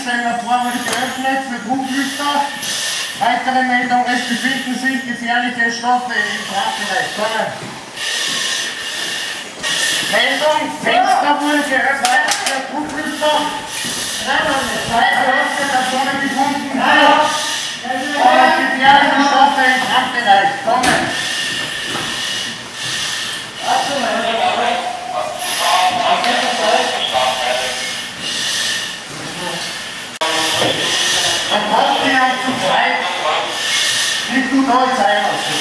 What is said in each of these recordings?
Tankstellen vorrangig geöffnet für Drucklüfter. Weitere Meldung, es befinden sich gefährliche Stoffe im Tragbereich. Meldung, Fenster wurde geöffnet für Drucklüfter. Zwei verletzte Personen gefunden. Gefährliche Stoffe im Tragbereich. Dann kommt die auch zu zweit. Nicht gut neu sein lassen.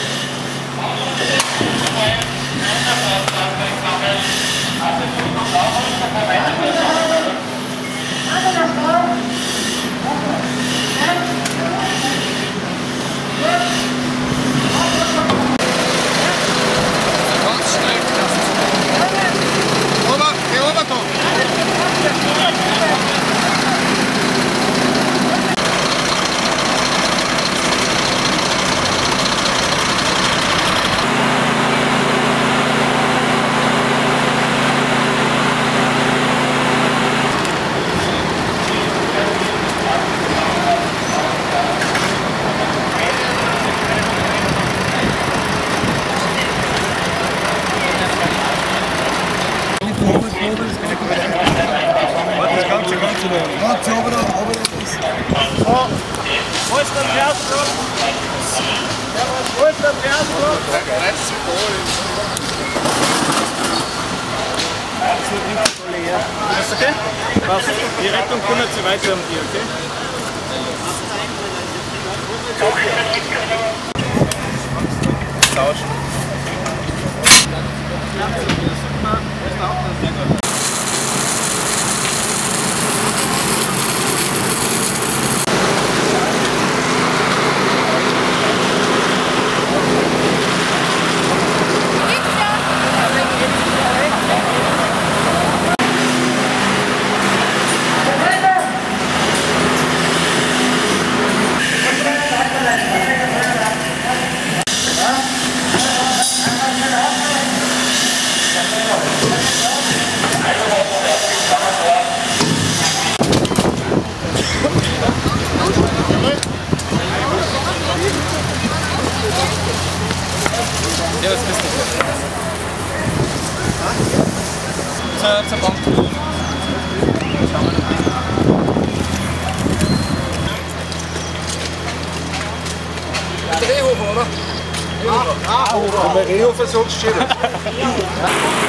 Wo ist der Pferdblock? Wo ist der Pferdblock? Ist okay? Passt. Die Rettung kümmert sich weiter um die, okay? Tauschen. Ja, das bist du. Zur Bank. Der Rehhofer, oder? Rehhofer. Der Rehhofer sagt es schon.